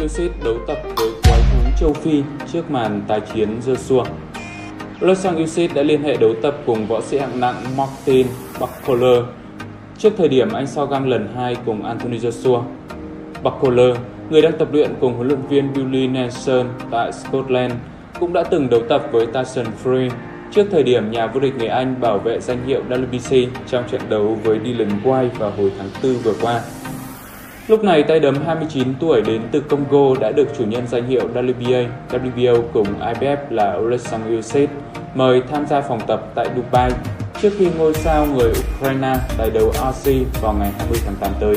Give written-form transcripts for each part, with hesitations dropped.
Usyk đấu tập với quái thú châu Phi trước màn tái chiến Joshua. Alexander Usyk đã liên hệ đấu tập cùng võ sĩ hạng nặng Martin Bakpoler trước thời điểm anh so găng lần 2 cùng Anthony Joshua. Bakpoler, người đang tập luyện cùng huấn luyện viên Billy Nelson tại Scotland, cũng đã từng đấu tập với Tyson Fury trước thời điểm nhà vô địch người Anh bảo vệ danh hiệu WBC trong trận đấu với Dillian Whyte vào hồi tháng 4 vừa qua. Lúc này, tay đấm 29 tuổi đến từ Congo đã được chủ nhân danh hiệu WBA, WBO cùng IBF là Alexander Usyk mời tham gia phòng tập tại Dubai trước khi ngôi sao người Ukraine tái đấu RC vào ngày 20 tháng 8 tới.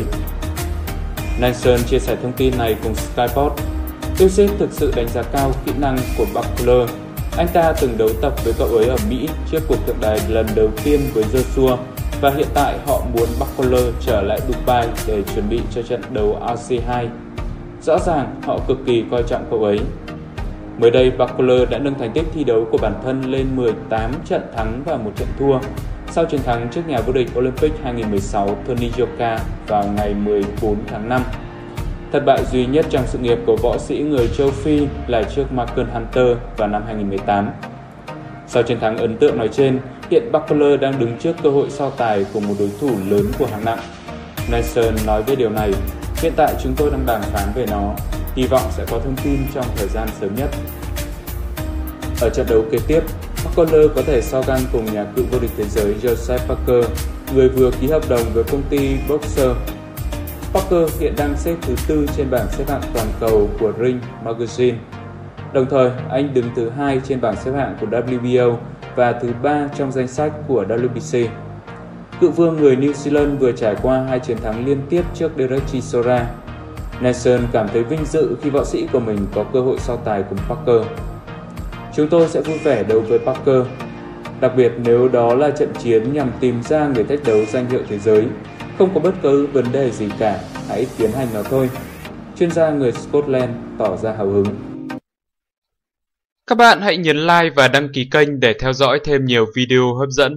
Nelson chia sẻ thông tin này cùng Sky Sports. Usyk thực sự đánh giá cao kỹ năng của Bakpoler. Anh ta từng đấu tập với cậu ấy ở Mỹ trước cuộc thượng đài lần đầu tiên với Joshua và hiện tại họ muốn Bakpoler trở lại Dubai để chuẩn bị cho trận đấu RC2. Rõ ràng họ cực kỳ coi trọng cậu ấy. Mới đây, Bakpoler đã nâng thành tích thi đấu của bản thân lên 18 trận thắng và 1 trận thua sau chiến thắng trước nhà vô địch Olympic 2016 Tony Yoka vào ngày 14 tháng 5. Thất bại duy nhất trong sự nghiệp của võ sĩ người châu Phi là trước Michael Hunter vào năm 2018. Sau chiến thắng ấn tượng nói trên, hiện Bakpoler đang đứng trước cơ hội so tài của một đối thủ lớn của hạng nặng. Nelson nói về điều này: "Hiện tại chúng tôi đang đàm phán về nó, hy vọng sẽ có thông tin trong thời gian sớm nhất." Ở trận đấu kế tiếp, Bakpoler có thể so găng cùng nhà cựu vô địch thế giới Joseph Parker, người vừa ký hợp đồng với công ty Boxer. Parker hiện đang xếp thứ 4 trên bảng xếp hạng toàn cầu của Ring Magazine. Đồng thời, anh đứng thứ 2 trên bảng xếp hạng của WBO và thứ 3 trong danh sách của WBC. Cựu vương người New Zealand vừa trải qua 2 chiến thắng liên tiếp trước Derek Chisora. Nelson cảm thấy vinh dự khi võ sĩ của mình có cơ hội so tài cùng Parker. "Chúng tôi sẽ vui vẻ đấu với Parker, đặc biệt nếu đó là trận chiến nhằm tìm ra người thách đấu danh hiệu thế giới. Không có bất cứ vấn đề gì cả, hãy tiến hành nó thôi." Chuyên gia người Scotland tỏ ra hào hứng. Các bạn hãy nhấn like và đăng ký kênh để theo dõi thêm nhiều video hấp dẫn.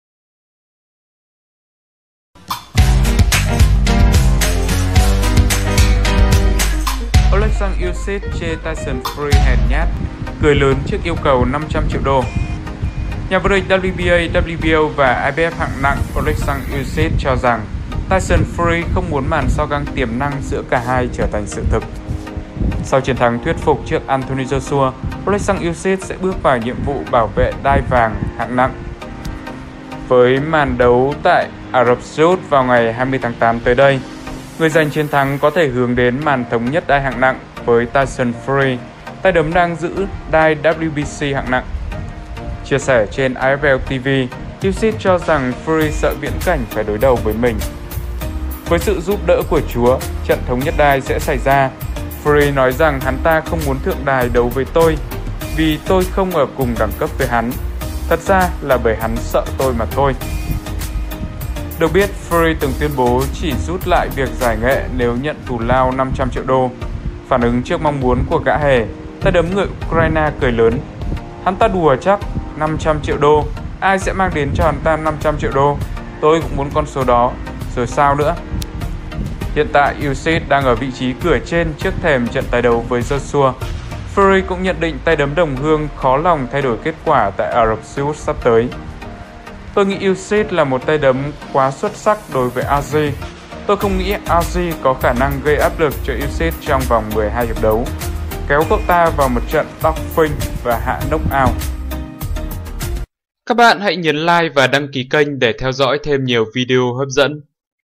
Alexander Usyk chê Tyson Fury hèn nhát, cười lớn trước yêu cầu 500 triệu đô. Nhà vô địch WBA, WBO và IBF hạng nặng Alexander Usyk cho rằng Tyson Fury không muốn màn so găng tiềm năng giữa cả hai trở thành sự thực. Sau chiến thắng thuyết phục trước Anthony Joshua, Alexander Usyk sẽ bước vào nhiệm vụ bảo vệ đai vàng hạng nặng. Với màn đấu tại Ả Rập Xê Út vào ngày 20 tháng 8 tới đây, người giành chiến thắng có thể hướng đến màn thống nhất đai hạng nặng với Tyson Fury, tay đấm đang giữ đai WBC hạng nặng. Chia sẻ trên AFL TV, Usyk cho rằng Fury sợ viễn cảnh phải đối đầu với mình. Với sự giúp đỡ của Chúa, trận thống nhất đai sẽ xảy ra. Fury nói rằng hắn ta không muốn thượng đài đấu với tôi vì tôi không ở cùng đẳng cấp với hắn. Thật ra là bởi hắn sợ tôi mà thôi. Được biết, Fury từng tuyên bố chỉ rút lại việc giải nghệ nếu nhận thù lao 500 triệu đô. Phản ứng trước mong muốn của gã hề, tay đấm người Ukraine cười lớn: "Hắn ta đùa chắc, 500 triệu đô, ai sẽ mang đến cho hắn ta 500 triệu đô? Tôi cũng muốn con số đó, rồi sao nữa?" Hiện tại, Usyk đang ở vị trí cửa trên trước thềm trận tái đấu với Joshua. Fury cũng nhận định tay đấm đồng hương khó lòng thay đổi kết quả tại Ả Rập Xê Út sắp tới. "Tôi nghĩ Usyk là một tay đấm quá xuất sắc đối với Aziz. Tôi không nghĩ Aziz có khả năng gây áp lực cho Usyk trong vòng 12 hiệp đấu, kéo cậu ta vào một trận dogging và hạ knockout." Các bạn hãy nhấn like và đăng ký kênh để theo dõi thêm nhiều video hấp dẫn.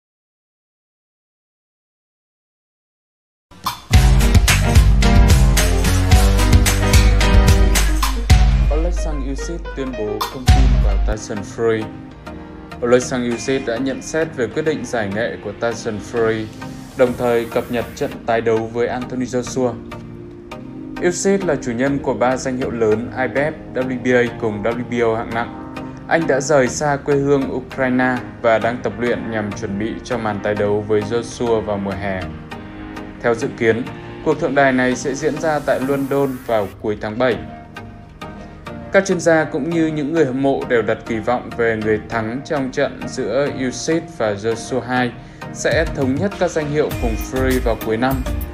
Alexander Usyk tuyên bố không tin vào Tyson Fury. Alexander Usyk đã nhận xét về quyết định giải nghệ của Tyson Fury, đồng thời cập nhật trận tái đấu với Anthony Joshua. Usyk là chủ nhân của 3 danh hiệu lớn IBF, WBA cùng WBO hạng nặng. Anh đã rời xa quê hương Ukraine và đang tập luyện nhằm chuẩn bị cho màn tái đấu với Joshua vào mùa hè. Theo dự kiến, cuộc thượng đài này sẽ diễn ra tại London vào cuối tháng 7. Các chuyên gia cũng như những người hâm mộ đều đặt kỳ vọng về người thắng trong trận giữa Usyk và Joshua 2 sẽ thống nhất các danh hiệu cùng Fury vào cuối năm.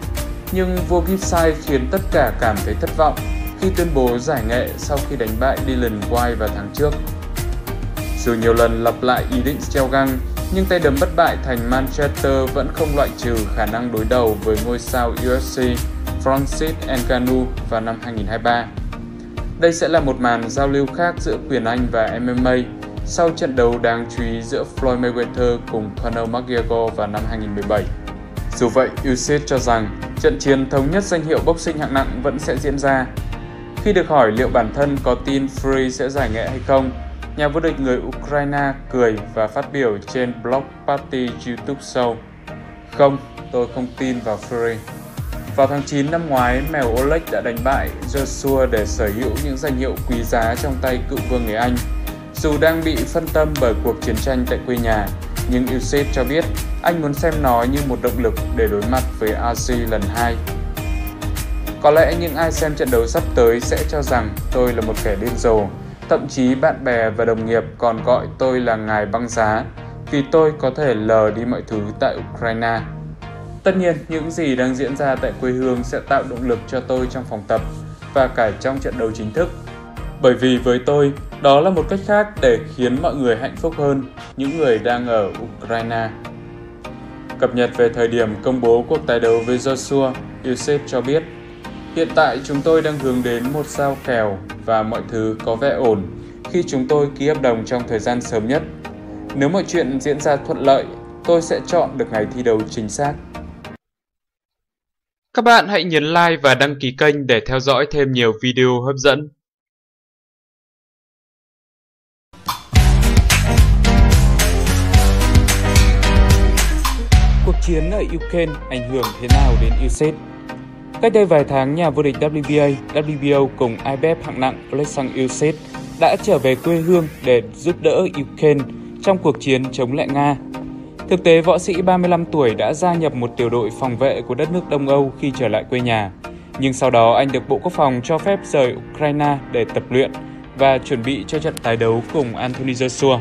Nhưng vua Gipsy khiến tất cả cảm thấy thất vọng khi tuyên bố giải nghệ sau khi đánh bại Dillian Whyte vào tháng trước. Dù nhiều lần lặp lại ý định treo găng, nhưng tay đấm bất bại thành Manchester vẫn không loại trừ khả năng đối đầu với ngôi sao UFC Francis Ngannou vào năm 2023. Đây sẽ là một màn giao lưu khác giữa quyền Anh và MMA sau trận đấu đáng chú ý giữa Floyd Mayweather cùng Conor McGregor vào năm 2017. Dù vậy, Usyk cho rằng trận chiến thống nhất danh hiệu boxing hạng nặng vẫn sẽ diễn ra. Khi được hỏi liệu bản thân có tin Fury sẽ giải nghệ hay không, nhà vô địch người Ukraine cười và phát biểu trên Block Party YouTube show: "Không, tôi không tin vào Fury." Vào tháng 9 năm ngoái, mèo Oleg đã đánh bại Joshua để sở hữu những danh hiệu quý giá trong tay cựu vương người Anh. Dù đang bị phân tâm bởi cuộc chiến tranh tại quê nhà, nhưng Usyk cho biết anh muốn xem nó như một động lực để đối mặt với Aziz lần 2. Có lẽ những ai xem trận đấu sắp tới sẽ cho rằng tôi là một kẻ điên rồ, thậm chí bạn bè và đồng nghiệp còn gọi tôi là ngài băng giá, vì tôi có thể lờ đi mọi thứ tại Ukraine. Tất nhiên, những gì đang diễn ra tại quê hương sẽ tạo động lực cho tôi trong phòng tập và cả trong trận đấu chính thức. Bởi vì với tôi, đó là một cách khác để khiến mọi người hạnh phúc hơn, những người đang ở Ukraine. Cập nhật về thời điểm công bố cuộc tái đấu với Joshua, Usyk cho biết: "Hiện tại chúng tôi đang hướng đến một giao kèo và mọi thứ có vẻ ổn khi chúng tôi ký hợp đồng trong thời gian sớm nhất. Nếu mọi chuyện diễn ra thuận lợi, tôi sẽ chọn được ngày thi đấu chính xác." Các bạn hãy nhấn like và đăng ký kênh để theo dõi thêm nhiều video hấp dẫn. Cuộc chiến ở Ukraine ảnh hưởng thế nào đến Usyk? Cách đây vài tháng, nhà vô địch WBA, WBO cùng IBF hạng nặng Alexander Usyk đã trở về quê hương để giúp đỡ Ukraine trong cuộc chiến chống lại Nga. Thực tế, võ sĩ 35 tuổi đã gia nhập một tiểu đội phòng vệ của đất nước Đông Âu khi trở lại quê nhà. Nhưng sau đó anh được Bộ Quốc phòng cho phép rời Ukraine để tập luyện và chuẩn bị cho trận tái đấu cùng Anthony Joshua.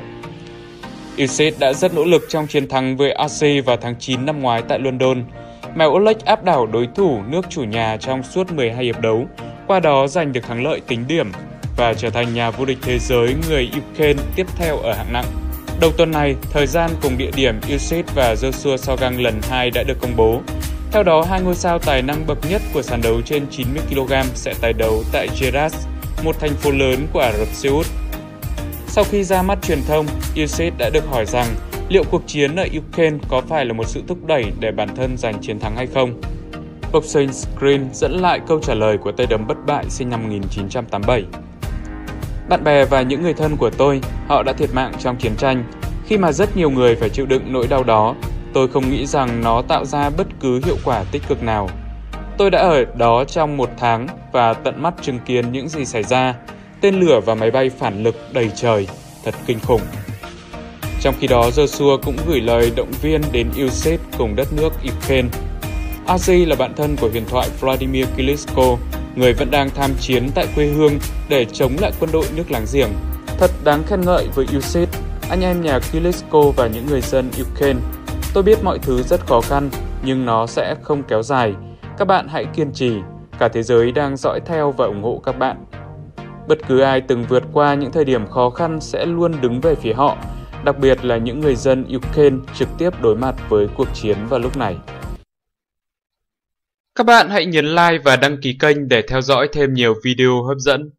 Usyk đã rất nỗ lực trong chiến thắng với Aziz vào tháng 9 năm ngoái tại London. Mèo Oleg áp đảo đối thủ nước chủ nhà trong suốt 12 hiệp đấu, qua đó giành được thắng lợi tính điểm và trở thành nhà vô địch thế giới người Ukraine tiếp theo ở hạng nặng. Đầu tuần này, thời gian cùng địa điểm Usyk và Joshua so găng lần 2 đã được công bố. Theo đó, hai ngôi sao tài năng bậc nhất của sàn đấu trên 90 kg sẽ tái đấu tại Jeddah, một thành phố lớn của Ả Rập Xê Út. Sau khi ra mắt truyền thông, Usyk đã được hỏi rằng liệu cuộc chiến ở Ukraine có phải là một sự thúc đẩy để bản thân giành chiến thắng hay không. Boxing Screen dẫn lại câu trả lời của tay đấm bất bại sinh năm 1987. "Bạn bè và những người thân của tôi, họ đã thiệt mạng trong chiến tranh. Khi mà rất nhiều người phải chịu đựng nỗi đau đó, tôi không nghĩ rằng nó tạo ra bất cứ hiệu quả tích cực nào. Tôi đã ở đó trong 1 tháng và tận mắt chứng kiến những gì xảy ra. Tên lửa và máy bay phản lực đầy trời, thật kinh khủng." Trong khi đó, Joshua cũng gửi lời động viên đến Usyk cùng đất nước Ukraine. Aziz là bạn thân của huyền thoại Vladimir Klitschko, người vẫn đang tham chiến tại quê hương để chống lại quân đội nước láng giềng. Thật đáng khen ngợi với Usyk, anh em nhà Klitschko và những người dân Ukraine. Tôi biết mọi thứ rất khó khăn, nhưng nó sẽ không kéo dài. Các bạn hãy kiên trì, cả thế giới đang dõi theo và ủng hộ các bạn. Bất cứ ai từng vượt qua những thời điểm khó khăn sẽ luôn đứng về phía họ, đặc biệt là những người dân Ukraine trực tiếp đối mặt với cuộc chiến vào lúc này. Các bạn hãy nhấn like và đăng ký kênh để theo dõi thêm nhiều video hấp dẫn.